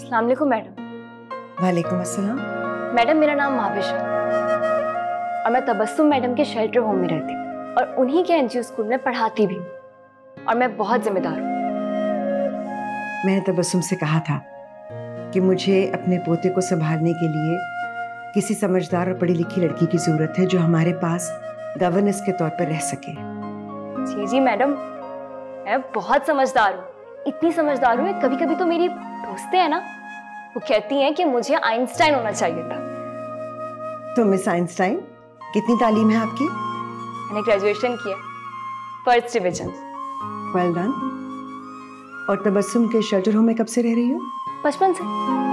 अस्सलाम वालेकुम मैडम। वालेकुम अस्सलाम। मैडम मेरा नाम महाविश है और मैं तबस्सुम मैडम के शेल्टर होम में रहती हूँ और उन्हीं के एनजीओ स्कूल में पढ़ाती भी हूँ और मैं बहुत जिम्मेदार हूँ। मैंने तबस्सुम से कहा था कि मुझे अपने पोते को संभालने के लिए किसी समझदार और पढ़ी लिखी लड़की की जरूरत है जो हमारे पास गवर्नेंस के तौर पर रह सके। जी जी मैडम, मैं बहुत समझदार हूँ, इतनी समझदार हूँ। कभी कभी तो मेरी दोस्तें हैं ना, वो कहती हैं कि मुझे आइंस्टाइन होना चाहिए था। तो मिस आइंस्टाइन, कितनी तालीम है आपकी? मैंने ग्रेजुएशन किया, फर्स्ट डिवीजन। Well done. और तबस्सुम के शेल्टर होम में कब से रह रही हो? बचपन से।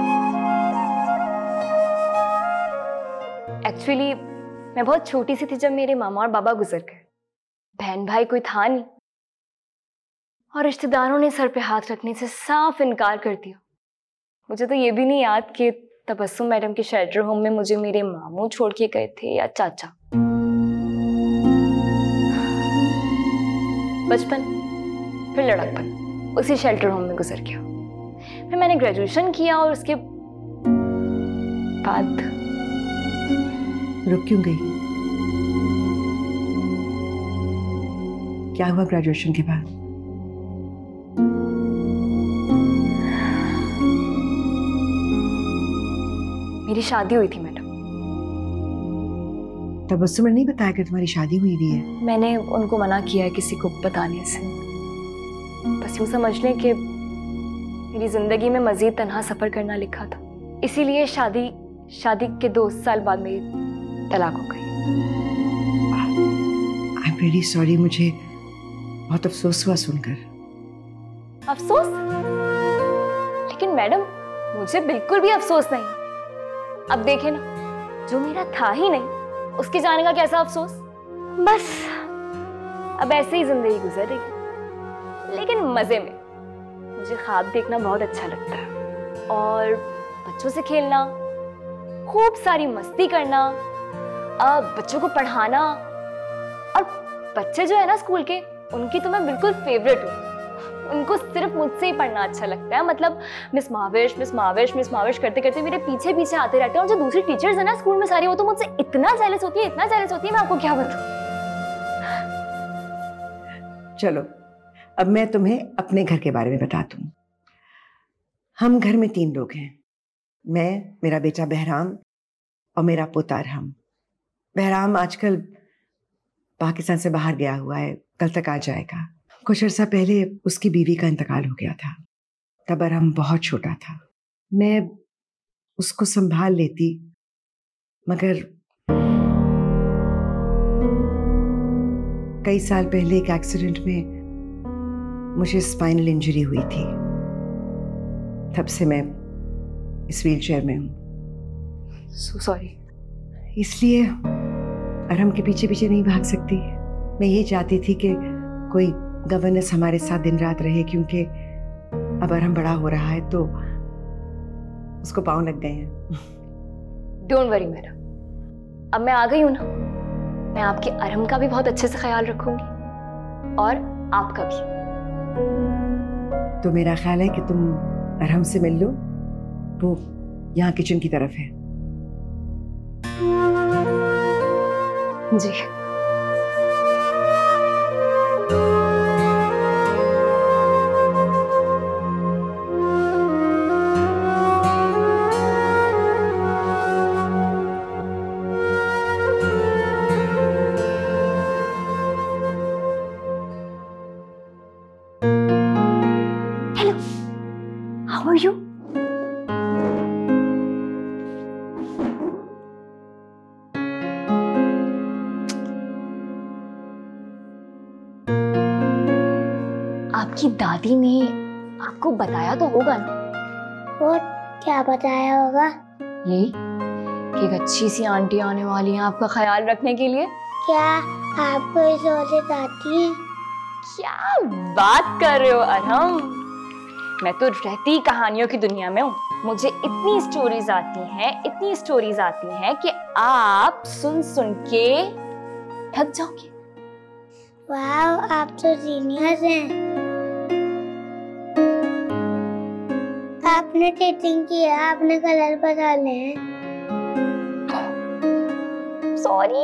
एक्चुअली मैं बहुत छोटी सी थी जब मेरे मामा और बाबा गुजर गए। बहन भाई कोई था नहीं और रिश्तेदारों ने सर पे हाथ रखने से साफ इनकार कर दिया। मुझे तो ये भी नहीं याद कि तबस्सुम मैडम के शेल्टर होम में मुझे मेरे मामू छोड़ के गए थे या चाचा। बचपन, फिर लड़कपन उसी शेल्टर होम में गुजर गया। फिर मैंने ग्रेजुएशन किया और उसके बाद रुक क्यों गई? क्या हुआ ग्रेजुएशन के बाद? मेरी शादी हुई थी मैडम। तबस्सुम ने नहीं बताया कि तुम्हारी शादी हुई भी है? मैंने उनको मना किया है किसी को बताने से। बस यूं समझ लें कि मेरी जिंदगी में मजीद तन्हा सफर करना लिखा था, इसीलिए शादी के 2 साल बाद मेरी तलाक हो गई। आई एम रियली सॉरी, मुझे बहुत अफसोस हुआ सुनकर। अफसोस? लेकिन मैडम मुझे बिल्कुल भी अफसोस नहीं। अब देखे ना, जो मेरा था ही नहीं उसके जाने का कैसा अफसोस। बस अब ऐसे ही जिंदगी गुजर रही है, लेकिन मजे में। मुझे ख्वाब देखना बहुत अच्छा लगता है और बच्चों से खेलना, खूब सारी मस्ती करना, बच्चों को पढ़ाना। और बच्चे जो है ना स्कूल के, उनकी तो मैं बिल्कुल फेवरेट हूँ। उनको सिर्फ मुझसे ही पढ़ना अच्छा लगता है। मतलब miss Mahavish miss Mahavish miss Mahavish करते करते मेरे पीछे पीछे आते रहते हैं। और जो दूसरी टीचर्स है ना स्कूल में सारी, वो तो मुझसे इतना जेलस होती है, इतना जेलस होती है, मैं आपको क्या बताऊं। चलो अब मैं तुम्हें अपने घर के बारे में बताती हूँ। हम घर में 3 लोग हैं, मैं, मेरा बेटा बहराम और मेरा पोता अरहम। बहराम आजकल पाकिस्तान से बाहर गया हुआ है, कल तक आ जाएगा। कुछ अर्सा पहले उसकी बीवी का इंतकाल हो गया था, तब अरहम बहुत छोटा था। मैं उसको संभाल लेती, मगर कई साल पहले एक एक्सीडेंट में मुझे स्पाइनल इंजरी हुई थी। तब से मैं इस व्हीलचेयर में हूँ। So sorry. इसलिए अरहम के पीछे पीछे नहीं भाग सकती। मैं ये चाहती थी कि कोई गवर्नेंस हमारे साथ दिन रात रहे, क्योंकि अब अरहम बड़ा हो रहा है तो उसको पाँव लग गए हैं। डोंट वरी मैडम, अब मैं आ गई हूं ना, मैं आपके अरहम का भी बहुत अच्छे से ख्याल रखूंगी और आपका भी। तो मेरा ख्याल है कि तुम अरहम से मिल लो, वो यहाँ किचन की तरफ है। जी। How are you? आपकी दादी ने आपको बताया तो होगा ना? और क्या बताया होगा? यही कि एक अच्छी सी आंटी आने वाली है आपका ख्याल रखने के लिए। क्या आपको इस औरत आती है? क्या बात कर रहे हो अरहम? मैं तो रहती कहानियों की दुनिया में हूँ। मुझे इतनी स्टोरीज आती हैं कि आप सुन सुन के थक जाओगे। वाह, आप तो जीनियस हैं। आप आपने चीटिंग की है, आपने कलर बदले हैं। सॉरी।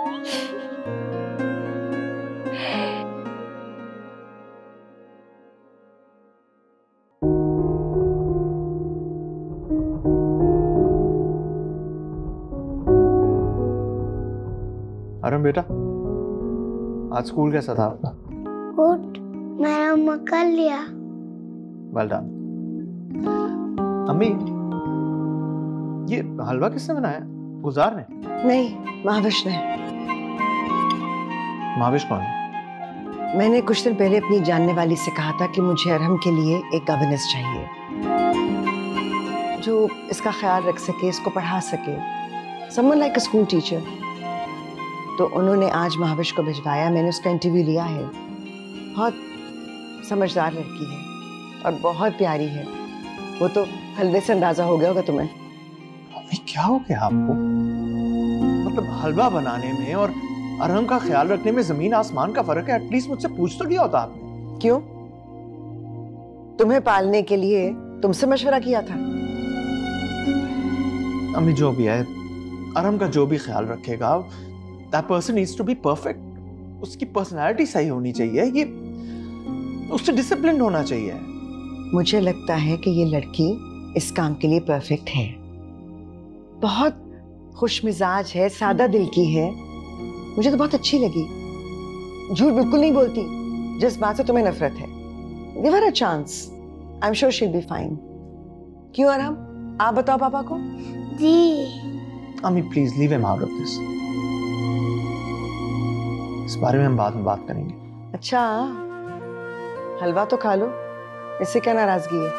अरुण बेटा, आज स्कूल कैसा था आपका? गुड, मैंने होमवर्क कर लिया। Well done. अम्मी, ये हलवा किसने बनाया? गुजार ने? नहीं, महाविश ने। महाविश कौन? मैंने कुछ दिन पहले अपनी जानने वाली से कहा था कि मुझे अरहम के लिए एक गवर्नेंस चाहिए जो इसका ख्याल रख सके, इसको पढ़ा सके, someone like a school teacher. तो उन्होंने आज महाविश को भिजवाया। मैंने उसका इंटरव्यू लिया है। बहुत समझदार लड़की है और बहुत प्यारी है। वो तो हलवे से अंदाजा हो गया होगा तुम्हें। अम्मी, क्या हो गया आपको? मतलब हलवा बनाने में और अरहम का ख्याल रखने में जमीन आसमान का फर्क है। एटलीस्ट मुझसे पूछ तो लिया होता आपने। क्यों? तुम्हें पालने के लिए तुमसे मशवरा किया था। अम्मी, जो भी है, अरहम का जो भी ख्याल रखेगा, that person needs to be perfect. उसकी पर्सनालिटी सही होनी चाहिए, ये उससे डिसिप्लिन होना चाहिए। मुझे लगता है कि ये लड़की इस काम के लिए परफेक्ट है। बहुत खुशमिजाज है, सादा दिल की है। मुझे तो बहुत अच्छी लगी। झूठ बिल्कुल नहीं बोलती। जिस बात से तुम्हें नफरत है, give her a chance. I am sure she will be fine. क्यों अरहम, आप बताओ पापा को। जी। अम्मी, please leave him out of this. इस बारे में हम बाद में बात करेंगे। अच्छा, हलवा तो खा लो, इससे क्या नाराजगी है?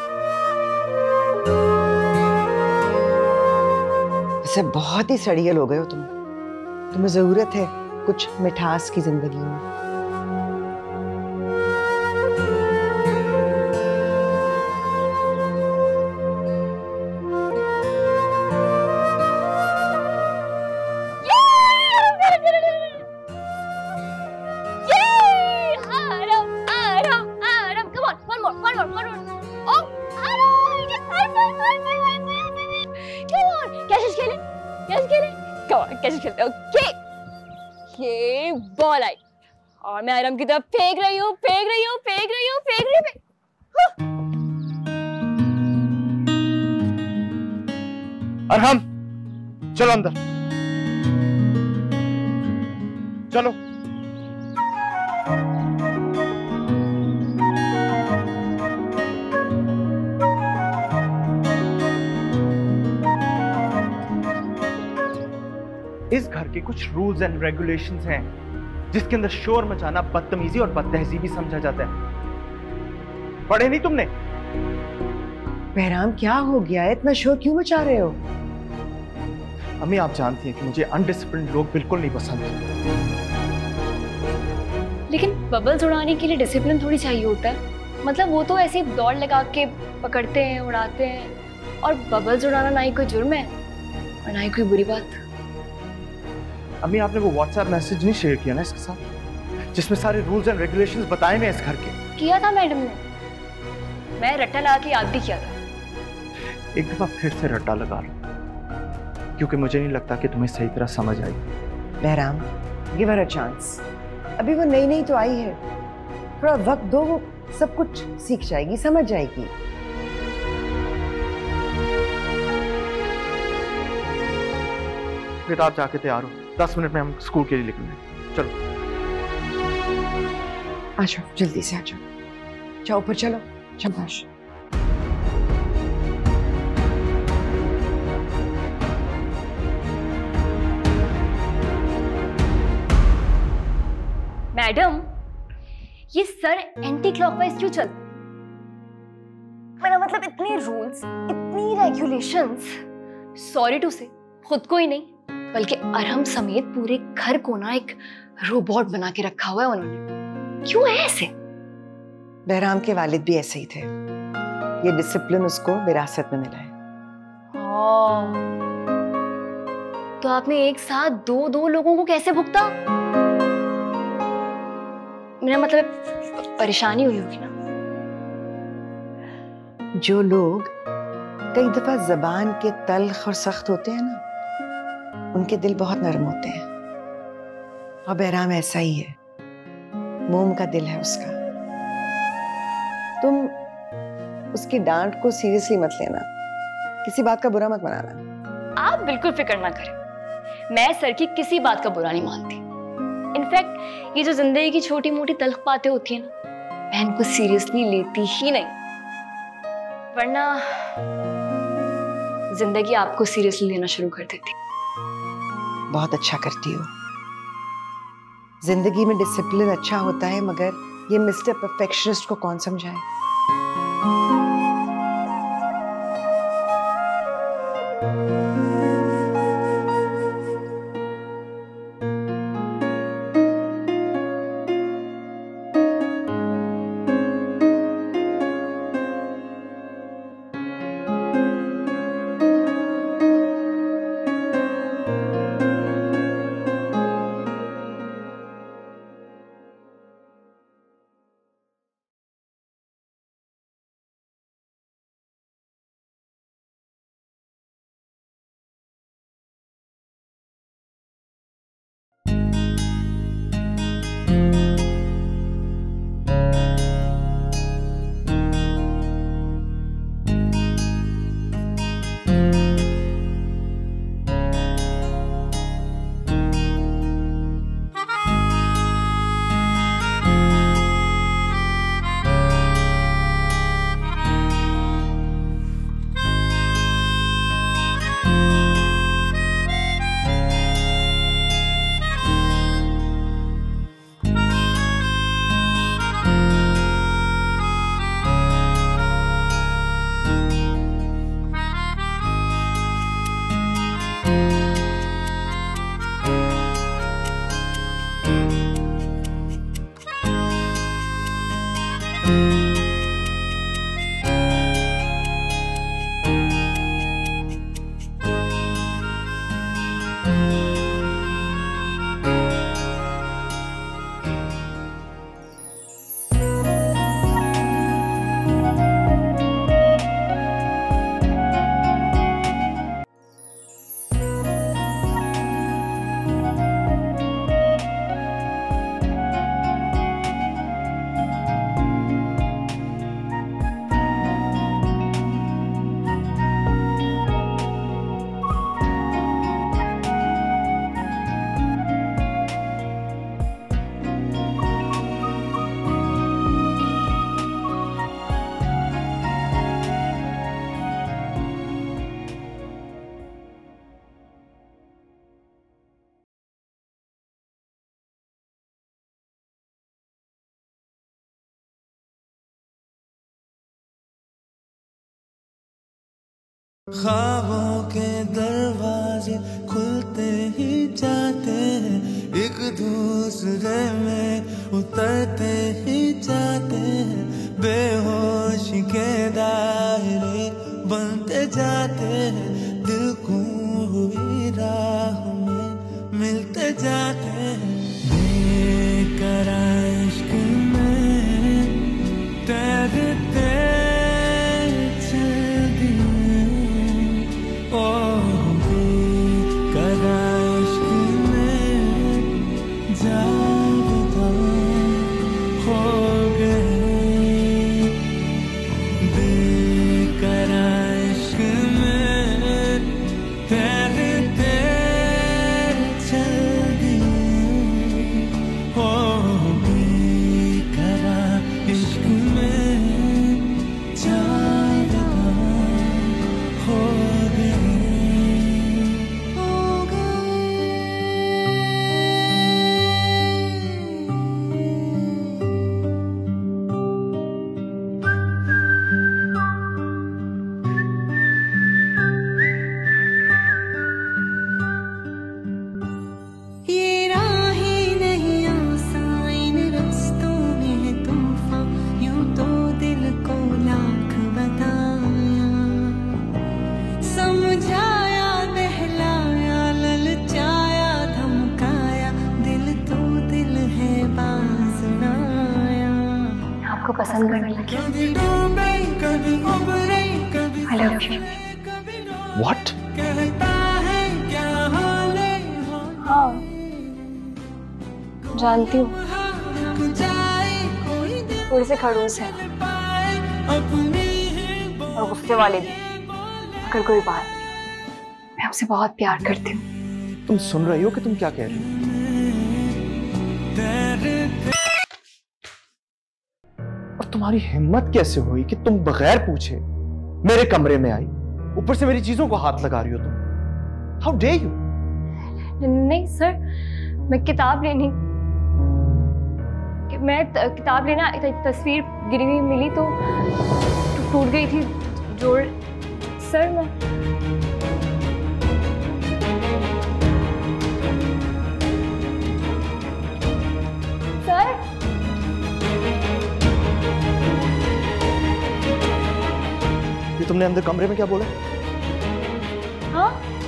वैसे बहुत ही सड़ियल हो गए हो तुम। तुम्हें जरूरत है कुछ मिठास की जिंदगी में। ये बॉल आई और मैं अरहम की तरफ फेंक रही हूँ, फेंक रही हूँ, फेंक रही हूँ, फेंक रही हूँ। अरहम, चलो अंदर, चलो। इस घर के कुछ रूल्स एंड रेगुलेशंस हैं जिसके अंदर शोर मचाना बदतमीजी और बदतहजीबी समझा जाता है। पढ़े नहीं तुमने? बहराम, क्या हो गया है? इतना शोर क्यों मचा रहे हो? अम्मी, आप जानती हैं कि मुझे अनडिसिप्लिन्ड लोग बिल्कुल नहीं पसंद। लेकिन बबल्स उड़ाने के लिए डिसिप्लिन थोड़ी चाहिए होता है। मतलब वो तो ऐसे ही दौड़ लगा के पकड़ते हैं, उड़ाते हैं। और बबल्स उड़ाना ना ही कोई जुर्म है और ना ही कोई बुरी बात। अम्मी, आपने वो व्हाट्सएप मैसेज नहीं शेयर किया ना इसके साथ, जिसमें सारे रूल्स एंड रेगुलेशंस बताए हुए इस घर के? किया था मैडम ने, मैं रट्टा लगा के याद भी किया था। एक दफा फिर से रट्टा लगा लो, क्योंकि मुझे नहीं लगता कि तुम्हें सही तरह समझ आई। Behram, give her a chance. अभी वो नई नई तो आई है, थोड़ा वक्त दो, वो सब कुछ सीख जाएगी, समझ जाएगी। फिर आप जाके तैयार हो, 10 मिनट में हम स्कूल के लिए निकलेंगे। चलो आ जाओ, जल्दी से आ जाओ। जाओ ऊपर चलो, शाबाश। मैडम, ये सर एंटी क्लॉकवाइज क्यों चलते? मेरा मतलब इतने रूल्स, इतनी रेगुलेशंस, सॉरी टू से खुद को ही नहीं बल्कि अरहम समेत पूरे घर को ना एक रोबोट बना के रखा हुआ है उन्होंने। क्यों है ऐसे? बहराम के वालिद भी ऐसे ही थे। ये डिसिप्लिन उसको विरासत में मिला है। तो आपने एक साथ दो लोगों को कैसे भुगता? मेरा मतलब परेशानी हुई होगी ना। जो लोग कई दफा जबान के तल्ख और सख्त होते हैं ना, उनके दिल बहुत नरम होते हैं। और बहराम ऐसा ही है, मोम का दिल है उसका। तुम उसकी डांट को सीरियसली मत लेना, किसी बात का बुरा मत मनाना। आप बिल्कुल फिक्र ना करें, मैं सर की किसी बात का बुरा नहीं मानती। इनफैक्ट ये जो जिंदगी की छोटी मोटी तल्ख बातें होती है ना, मैं इनको सीरियसली लेती ही नहीं, वरना जिंदगी आपको सीरियसली लेना शुरू कर देती। बहुत अच्छा करती हो। जिंदगी में डिसिप्लिन अच्छा होता है, मगर ये मिस्टर परफेक्शनिस्ट को कौन समझाए। ख्वाबों के दरवाजे खुलते ही जाते हैं, एक दूसरे में उतरते ही जाते हैं, बेहोशी के दायरे बनते जाते हैं, दिल को हुई राह में मिलते जाते हैं, बेकरार इश्क में तैरते आपको पसंद करने लगी। I love you. What? हाँ, जानती हूँ, थोड़े से खड़ूस है और गुस्से वाले भी। अगर कोई बात नहीं, मैं आपसे बहुत प्यार करती हूँ। तुम सुन रही हो कि तुम क्या कह रही हो? और तुम्हारी हिम्मत कैसे हुई कि तुम बगैर पूछे मेरे कमरे में आई, ऊपर से मेरी चीजों को हाथ लगा रही हो तुम? How dare you? नहीं सर, मैं किताब लेना तस्वीर गिरी हुई मिली तो टूट गई थी जोड़। सर मैं सर ये तुमने अंदर कमरे में क्या बोला? हाँ,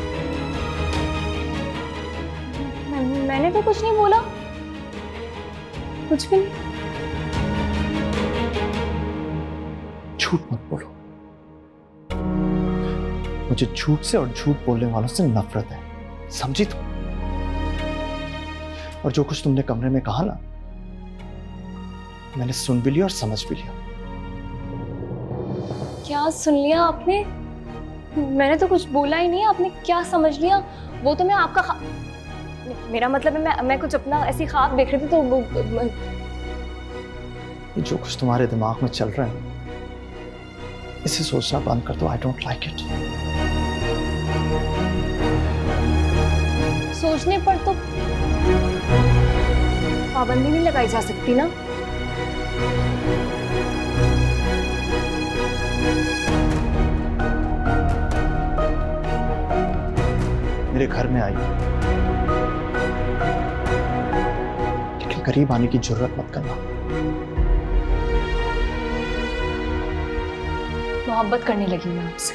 मैंने तो कुछ नहीं बोला, कुछ भी नहीं। झूठ मत बोलो। मुझे झूठ से और झूठ बोलने वालों से नफरत है, समझी तुम? और जो कुछ तुमने कमरे में कहा ना, मैंने सुन भी लिया और समझ भी लिया। क्या सुन लिया आपने? मैंने तो कुछ बोला ही नहीं, आपने क्या समझ लिया? वो तो मैं आपका मेरा मतलब है मैं कुछ अपना ऐसी ख्वाब देख रही थी तो जो कुछ तुम्हारे दिमाग में चल रहा है इसे सोचना बंद कर दो। I don't like it. सोचने पर तो पाबंदी नहीं लगाई जा सकती ना। मेरे घर में आई, लेकिन करीब आने की जरूरत मत करना। मोहब्बत करने लगी मैं आपसे।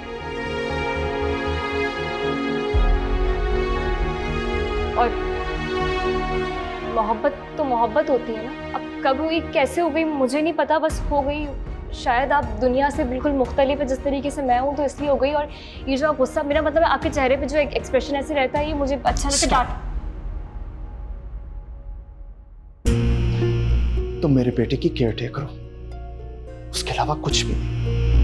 और मोहब्बत तो मोहब्बत होती है ना। अब कब हुई, कैसे हो गई मुझे नहीं पता, बस हो गई। शायद आप दुनिया से बिल्कुल मुख्तलिफ है जिस तरीके से मैं हूं, तो इसलिए हो गई। और ये जो गुस्सा, मेरा मतलब है आपके चेहरे पे जो एक एक्सप्रेशन ऐसे रहता है, ये मुझे अच्छा लगता है। डांट तुम मेरे बेटे की केयर टेकर हो, उसके अलावा कुछ भी नहीं।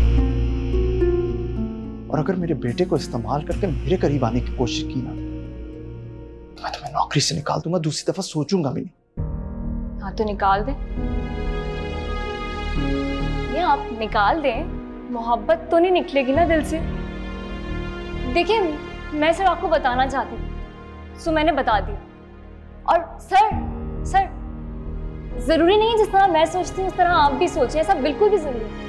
और अगर मेरे बेटे को इस्तेमाल करके मेरे करीब आने की कोशिश की ना, तो मैं तुम्हें नौकरी से निकाल दूंगा, दूसरी दफा सोचूंगा भी नहीं। हाँ तो निकाल दे, ये आप निकाल दें, मोहब्बत तो नहीं निकलेगी ना दिल से। देखिए मैं सिर्फ आपको बताना चाहती थी, सो मैंने बता दिया। और सर जरूरी नहीं है जिस तरह मैं सोचती हूँ उस तरह आप भी सोचें, ऐसा बिल्कुल भी जरूरी नहीं।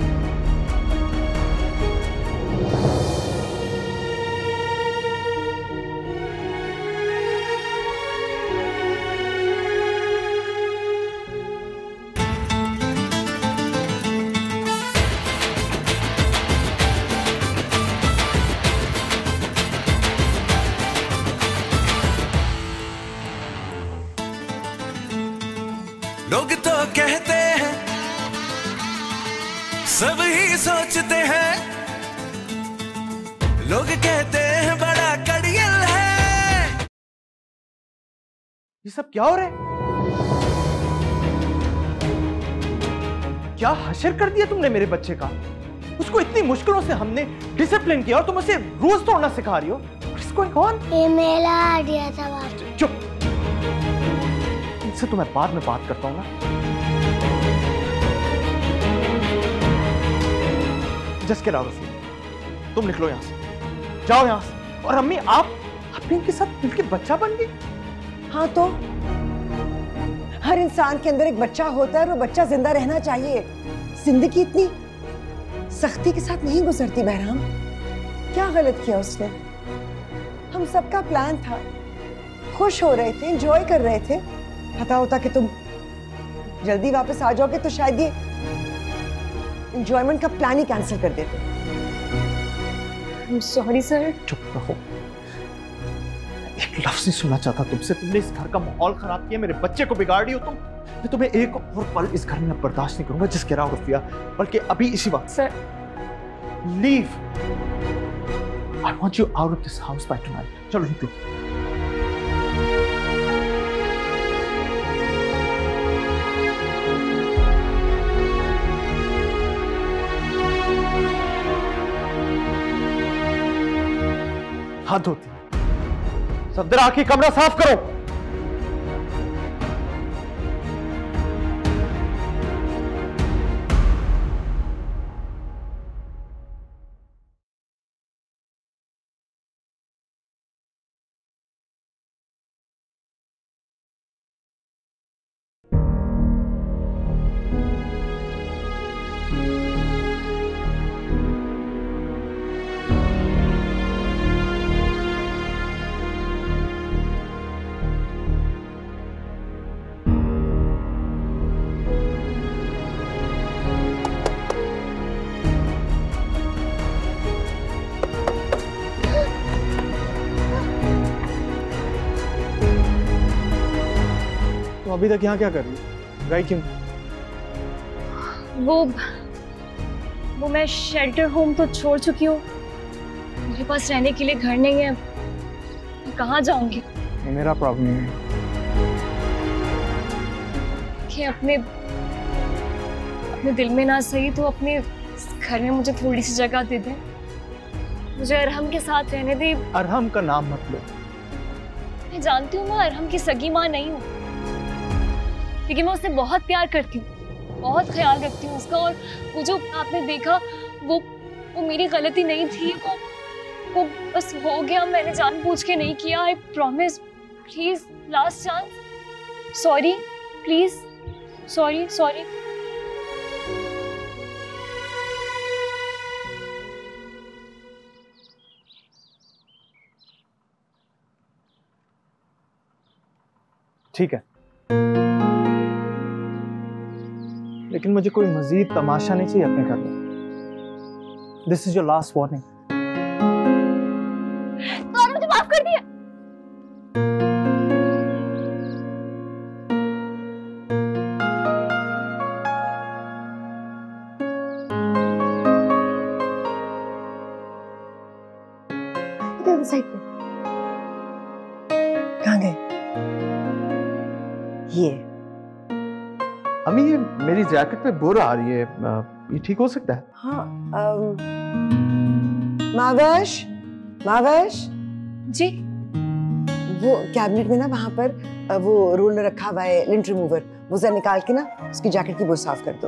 लोग तो कहते हैं, सब ही सोचते हैं, लोग कहते हैं बड़ा कड़ियल है। ये सब क्या हो रहा है? क्या हशर कर दिया तुमने मेरे बच्चे का? उसको इतनी मुश्किलों से हमने डिसिप्लिन किया और तुम उसे रोज तोड़ना सिखा रही हो। इसको कौन? ये मेरा आइडिया था बाप। चुप, इनसे तो मैं बाद में बात करता हूं ना। Just get out of here. तुम निकलो यहां से, जाओ यहां से। और अम्मी आप इनके साथ मिलकर बच्चा बन गई। हाँ तो हर इंसान के अंदर एक बच्चा होता है और वो बच्चा जिंदा रहना चाहिए। जिंदगी इतनी सख्ती के साथ नहीं गुजरती बहराम। क्या गलत किया उसने? हम सबका प्लान था, खुश हो रहे थे, एंजॉय कर रहे थे। पता होता कि तुम जल्दी वापस आ जाओगे तो शायद ये एंजॉयमेंट का प्लान ही कैंसिल कर देते। Sorry sir. चुप रहो, एक लफ्ज नहीं सुनना चाहता तुमसे। तुमने इस घर का माहौल खराब किया, मेरे बच्चे को बिगाड़ रही हो तुम। मैं तुम्हें एक और पल इस घर में बर्दाश्त नहीं करूंगा। जिस गिरा उठिया, बल्कि अभी इसी वक्त sir leave. I want you out of this house by tonight. चलो निकलो। हाथ धोती सफदर, आके कमरा साफ करो। अभी तक यहाँ क्या कर रही है? गई क्यों? वो मैं शेल्टर होम तो छोड़ चुकी हूँ। मेरे पास रहने के लिए घर नहीं है, मैं कहाँ जाऊंगी? ये मेरा प्रॉब्लम है कि अपने दिल में ना सही तो अपने घर में मुझे थोड़ी सी जगह दे दे। मुझे अरहम के साथ रहने दे। अरहम का नाम मत लो। मैं जानती हूँ मैं अरहम की सगी माँ नहीं हूँ, लेकिन मैं उससे बहुत प्यार करती हूँ, बहुत ख्याल रखती हूँ उसका। और वो जो आपने देखा वो मेरी गलती नहीं थी। वो बस हो गया, मैंने जानबूझ के नहीं किया। I promise, please last chance. Sorry, please, sorry sorry. ठीक है, लेकिन मुझे कोई मजीद तमाशा नहीं चाहिए अपने घर में। This is your last warning. तो आपने मुझे माफ कर दिया। साइड पे कहाँ गए? ये अम्मी, ये मेरी जैकेट पे बुर आ रही है, ये ठीक हो सकता है? हाँ। मावश, मावश जी, वो कैबिनेट में ना वहाँ पर वो रोलर रखा हुआ है, लिंट रिमूवर, वो जरा निकाल के ना उसकी जैकेट की बुर साफ कर दो।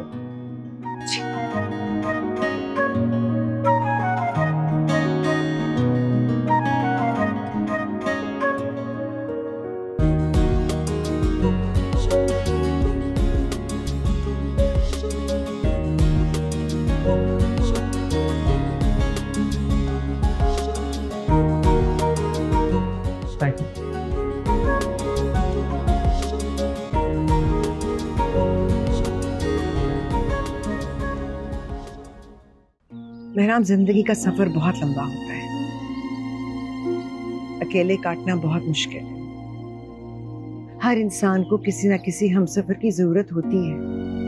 मेहराम, जिंदगी का सफर बहुत लंबा होता है, अकेले काटना बहुत मुश्किल है। हर इंसान को किसी ना किसी हमसफर की जरूरत होती है।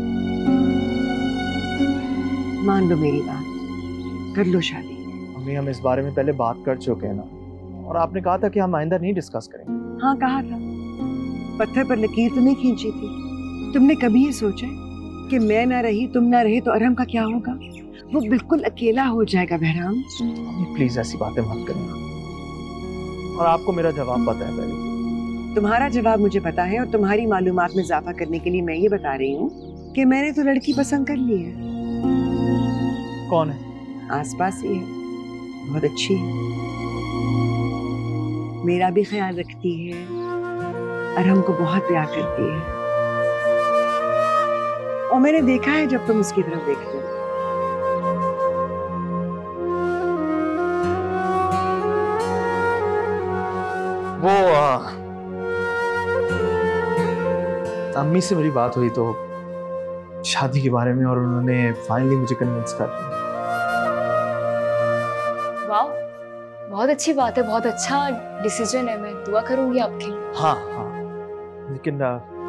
मान लो मेरी बात, कर लो शादी। अम्मी, हम इस बारे में पहले बात कर चुके हैं ना, और आपने कहा था कि हम आइंदा नहीं डिस्कस करेंगे। हाँ कहा था, पत्थर पर लकीर तो नहीं खींची थी। तुमने कभी ये सोचा कि मैं ना रही, तुम ना रही तो अरहम का क्या होगा? वो बिल्कुल अकेला हो जाएगा बहराम। प्लीज ऐसी बातें मत करें, और आपको मेरा जवाब पता है पहले से। तुम्हारा जवाब मुझे पता है, और तुम्हारी मालूमात में इजाफा करने के लिए मैं ये बता रही हूँ कि मैंने तो लड़की पसंद कर ली है। कौन है? आसपास ही है, बहुत अच्छी है, मेरा भी ख्याल रखती है, अरहम को बहुत प्यार करती है, और मैंने देखा है जब तुम उसकी तरफ देखते हो। वो अम्मी से मेरी बात हुई तो शादी के बारे में, और उन्होंने फाइनली मुझे कन्विंस कर दिया। वाह, बहुत अच्छी बात है, बहुत अच्छा डिसीजन है। मैं दुआ करूंगी आपके लिए। हाँ हाँ, लेकिन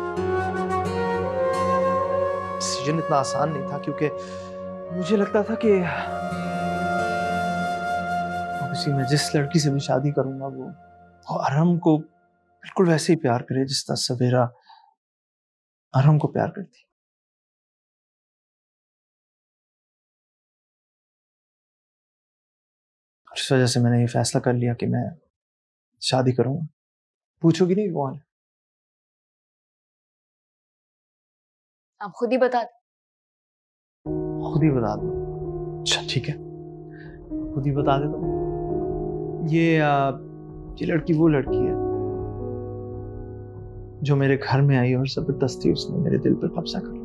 डिसीजन इतना आसान नहीं था, क्योंकि मुझे लगता था कि ऑब्वियसली मैं जिस लड़की से भी शादी करूंगा वो अरहम को बिल्कुल वैसे ही प्यार करे जिस तरह सवेरा अरहम को प्यार करती। इस वजह से मैंने ये फैसला कर लिया कि मैं शादी करूंगा। पूछोगी नहीं कौन है? आप खुद ही बता दो। खुद ही बता दो। अच्छा ठीक है, खुद ही बता दे दो। ये लड़की वो लड़की है जो मेरे घर में आई और जबरदस्ती उसने मेरे दिल पर कब्जा कर लिया।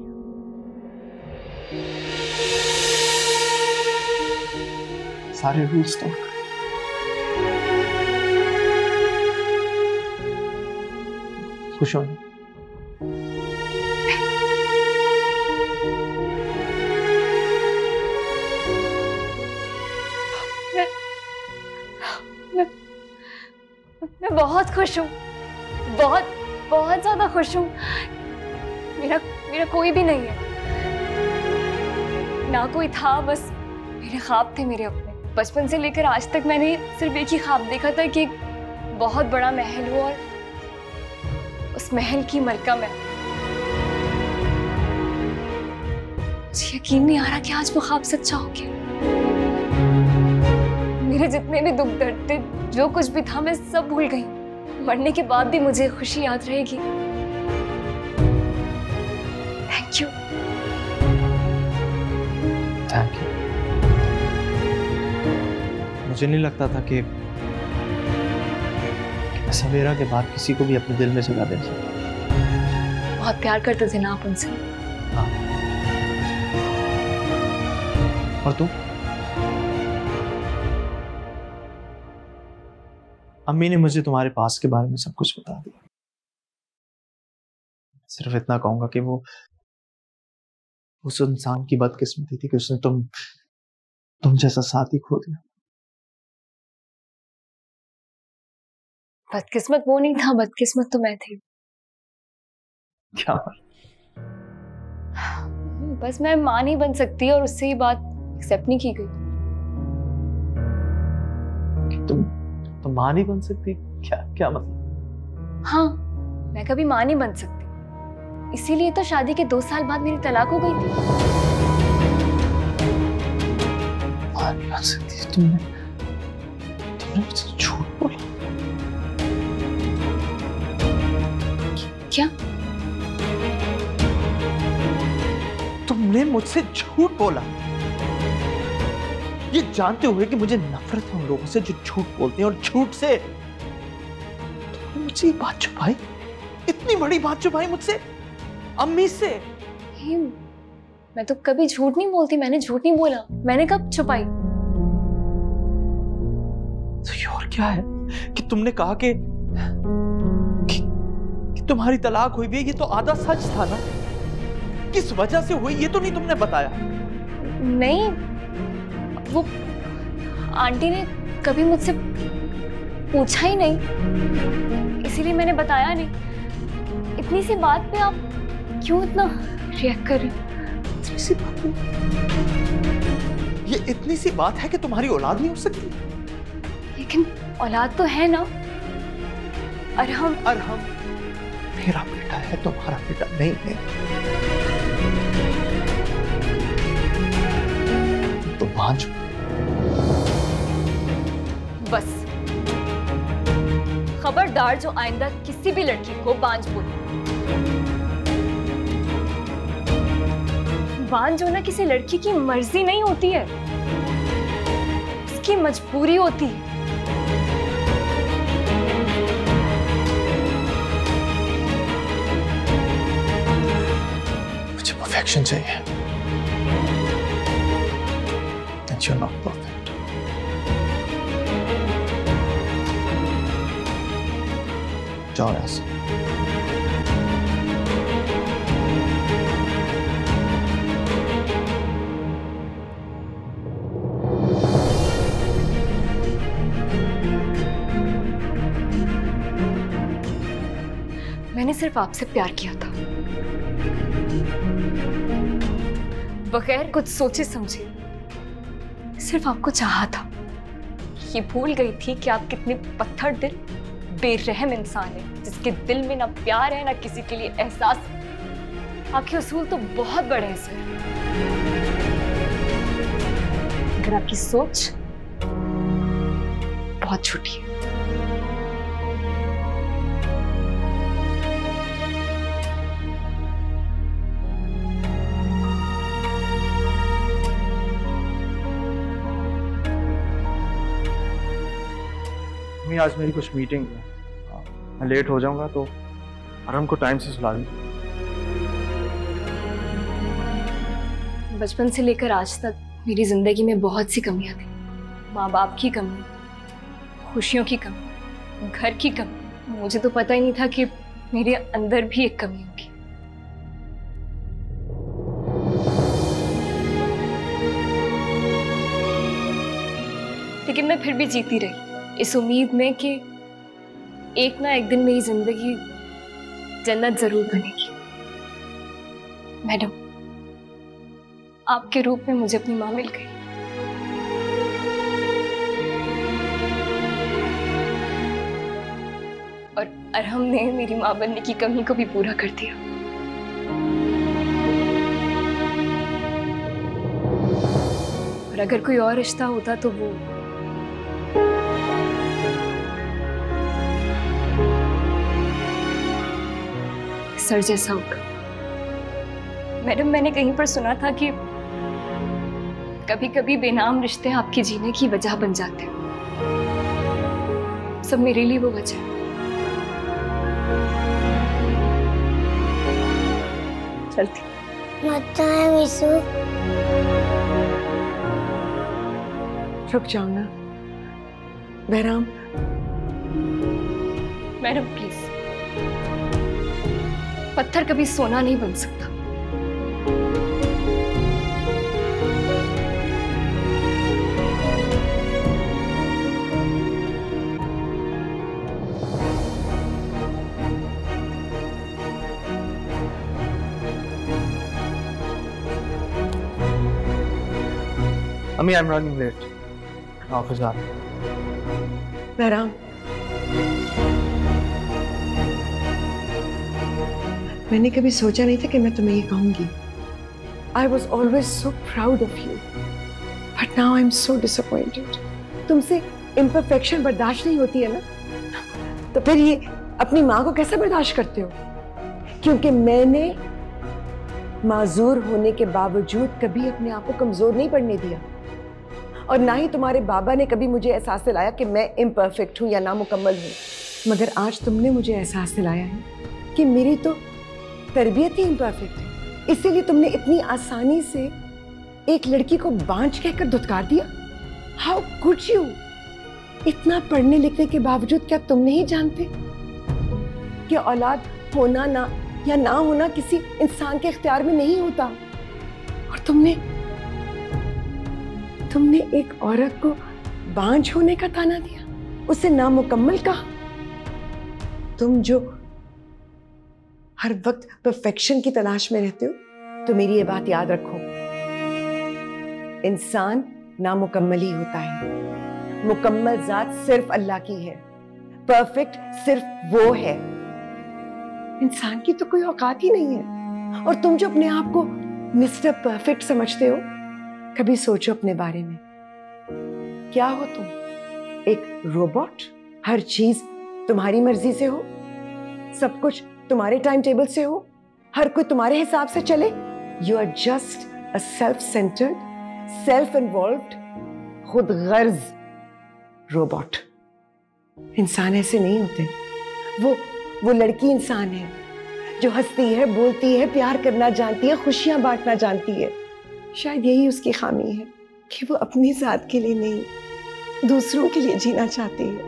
सारे रूल्स तोड़ कर। खुश हो ना? मैं बहुत खुश हूँ, बहुत बहुत ज्यादा खुश हूँ। मेरा कोई भी नहीं है, ना कोई था, बस मेरे ख्वाब थे मेरे अपने। बचपन से लेकर आज तक मैंने सिर्फ एक ही ख्वाब देखा था कि एक बहुत बड़ा महल हो और उस महल की मलका मैं। मुझे यकीन नहीं आ रहा कि आज वो ख्वाब सच्चा हो गया। मेरे जितने भी दुख दर्द थे, जो कुछ भी था, मैं सब भूल गई। मरने के बाद भी मुझे खुशी याद रहेगी। Thank you. Thank you. मुझे नहीं लगता था कि मैं सवेरा के बाद किसी को भी अपने दिल में जगह दे सकता। बहुत प्यार करते थे ना आप उनसे। हाँ। और तुम? अम्मी ने मुझे तुम्हारे पास के बारे में सब कुछ बता दिया। सिर्फ इतना कहूंगा कि वो उस इंसान की बदकिस्मती थी कि उसने तुम जैसा साथी खो दिया। बदकिस्मत वो नहीं था, बदकिस्मत तो मैं थी। क्या? बस मैं मां नहीं बन सकती और उससे ही बात एक्सेप्ट नहीं की गई। तुम मां नहीं बन सकती? क्या मतलब? हाँ, मैं कभी मां नहीं बन सकती, इसीलिए तो शादी के 2 साल बाद मेरी तलाक हो गई थी। मां नहीं बन सकती? तुमने मुझसे झूठ बोला। क्या? तुमने मुझसे झूठ बोला, ये जानते हुए कि मुझे नफरत है उन लोगों से जो झूठ बोलते हैं और झूठ से तुमने मुझसे ये बात छुपाई, इतनी बड़ी बात छुपाई मुझसे, अम्मी से। मैं तो कभी झूठ नहीं बोलती, मैंने झूठ नहीं बोला। मैंने कब छुपाई? तो ये और क्या है कि तुमने कहा कि तुम्हारी तलाक हुई भी है, ये तो आधा सच था ना। किस वजह से हुई ये तो नहीं तुमने बताया। नहीं, वो आंटी ने कभी मुझसे पूछा ही नहीं, इसीलिए मैंने बताया नहीं। इतनी सी बात पे आप क्यों इतना रिएक्ट कर रही हो? इतनी सी बात नहीं, ये इतनी सी बात है कि तुम्हारी औलाद नहीं हो सकती। लेकिन औलाद तो है ना। अरहम मेरा बेटा है, तुम्हारा बेटा नहीं है। तो बांझ बस खबरदार जो आइंदा किसी भी लड़की को बांझ बोले। बांझ होना किसी लड़की की मर्जी नहीं होती है, उसकी मजबूरी होती है। मुझे परफेक्शन चाहिए। And you're not perfect. जाओ यहाँ से। मैंने सिर्फ आपसे प्यार किया था, बगैर कुछ सोचे समझे। सिर्फ आपको चाहा था, ये भूल गई थी कि आप कितने पत्थर दिल बेरहम इंसान हैं, जिसके दिल में ना प्यार है ना किसी के लिए एहसास। आपके उसूल तो बहुत बड़े हैं सर, मगर आपकी सोच बहुत छोटी है। आज मेरी कुछ मीटिंग है, मैं लेट हो जाऊंगा तो अरम को टाइम से सुला दीजिए। बचपन से लेकर आज तक मेरी जिंदगी में बहुत सी कमियां थी। माँ बाप की कमी, खुशियों की कमी, घर की कमी। मुझे तो पता ही नहीं था कि मेरे अंदर भी एक कमी होगी। लेकिन मैं फिर भी जीती रही, इस उम्मीद में कि एक ना एक दिन मेरी जिंदगी जन्नत जरूर बनेगी। मैडम, आपके रूप में मुझे अपनी माँ मिल गई। और अरहम ने मेरी माँ बनने की कमी को भी पूरा कर दिया। और अगर कोई और रिश्ता होता तो वो सर जैसा होगा। मैडम, मैंने कहीं पर सुना था कि कभी कभी बेनाम रिश्ते आपके जीने की वजह बन जाते हैं। सब मेरे लिए वो वजह है। चलती। मत है मिसू। रुक जाओ ना बहराम। मैडम प्लीज, पत्थर कभी सोना नहीं बन सकता। अम्मी, I am running late, office आ रहा हूं। बहराम, मैंने कभी सोचा नहीं था कि मैं तुम्हें ये कहूंगी। I was always so proud of you, but now I'm so disappointed. तुमसे imperfection बर्दाश्त नहीं होती है ना, तो फिर ये अपनी माँ को कैसे बर्दाश्त करते हो? क्योंकि मैंने माजूर होने के बावजूद कभी अपने आप को कमजोर नहीं पड़ने दिया, और ना ही तुम्हारे बाबा ने कभी मुझे एहसास दिलाया कि मैं इम्परफेक्ट हूँ या नामुकम्मल हूँ। मगर आज तुमने मुझे एहसास दिलाया है कि मेरी तो तरबियत ही इम्परफेक्ट है, इसीलिए तुमने इतनी आसानी से एक लड़की को बांझ कहकर धुतकार दिया। How could you? इतना पढ़ने लिखने के बावजूद क्या तुम नहीं जानते कि औलाद होना ना या ना होना किसी इंसान के इख्तियार में नहीं होता? और तुमने एक औरत को बांझ होने का ताना दिया, उसे नामुकम्मल कहा। तुम जो हर वक्त परफेक्शन की तलाश में रहते हो, तो मेरी ये बात याद रखो, इंसान नामुकम्मल ही होता है। मुकम्मल जात सिर्फ अल्लाह की है, परफेक्ट सिर्फ वो है। इंसान की तो कोई औकात ही नहीं है। और तुम जो अपने आप को मिस्टर परफेक्ट समझते हो, कभी सोचो अपने बारे में, क्या हो तुम? एक रोबोट? हर चीज तुम्हारी मर्जी से हो, सब कुछ तुम्हारे टाइम टेबल से हो, हर कोई तुम्हारे हिसाब से चले? You are just a self centred, self involved, खुद गर्ज रोबोट। इंसान ऐसे नहीं होते। वो लड़की इंसान है जो हंसती है, बोलती है, प्यार करना जानती है, खुशियां बांटना जानती है। शायद यही उसकी खामी है कि वो अपनी जात के लिए नहीं, दूसरों के लिए जीना चाहती है।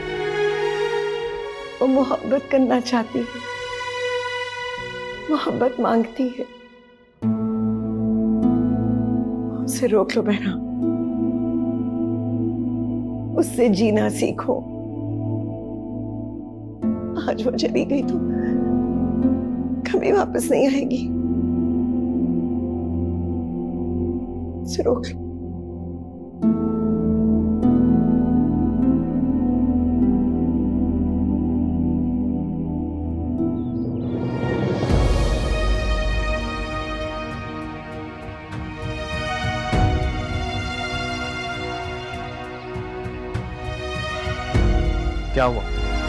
वो मोहब्बत करना चाहती है, मोहब्बत मांगती है। उसे रोक लो बहना, उससे जीना सीखो। आज वो चली गई तो कभी वापस नहीं आएगी। उसे रोक लो। क्या हुआ?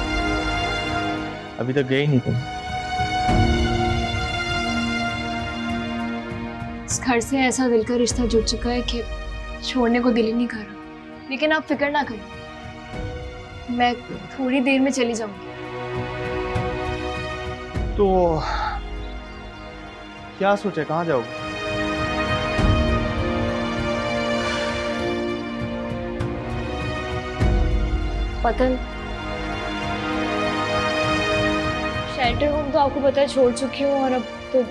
अभी तक गए ही नहीं तुम। इस घर से ऐसा दिल का रिश्ता जुड़ चुका है कि छोड़ने को दिल ही नहीं कर रहा। लेकिन आप फिक्र ना करें, मैं थोड़ी देर में चली जाऊंगी। तो क्या सोचे, कहाँ जाओगे? पता नहीं, शेल्टर होम तो आपको पता है छोड़ चुकी हूँ, और अब तो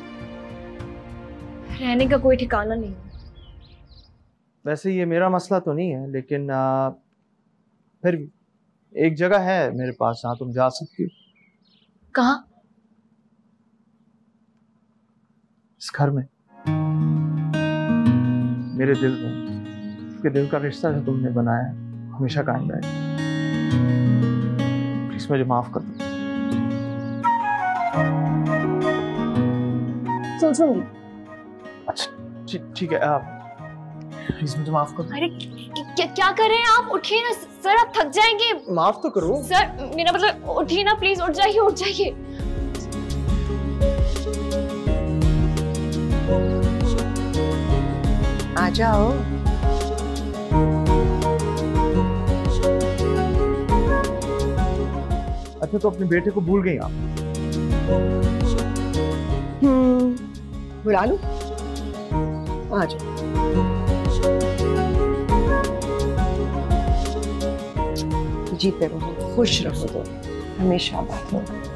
रहने का कोई ठिकाना नहीं है। वैसे ये मेरा मसला तो नहीं है, लेकिन फिर भी एक जगह है मेरे पास जहाँ तुम जा सकती हो। कहाँ? इस घर में, मेरे दिल में। उसके दिल का रिश्ता जो तुमने बनाया है हमेशा कायम रहेगा। प्लीज मुझे माफ कर दो। सोचूंगी। अच्छा ठीक है, प्लीज मुझे माफ कर दो। अरे क्या कर रहे हैं आप? उठिए ना सर, आप थक जाएंगे। माफ तो करो सर, मेरा मतलब उठिए ना प्लीज, उठ जाइए उठ जाइए। आ जाओ। अच्छा, तो अपने बेटे को भूल गई आप? बुला लूं? आ जाओ। जीते रहो, खुश रहो, तो हमेशा बात होगा।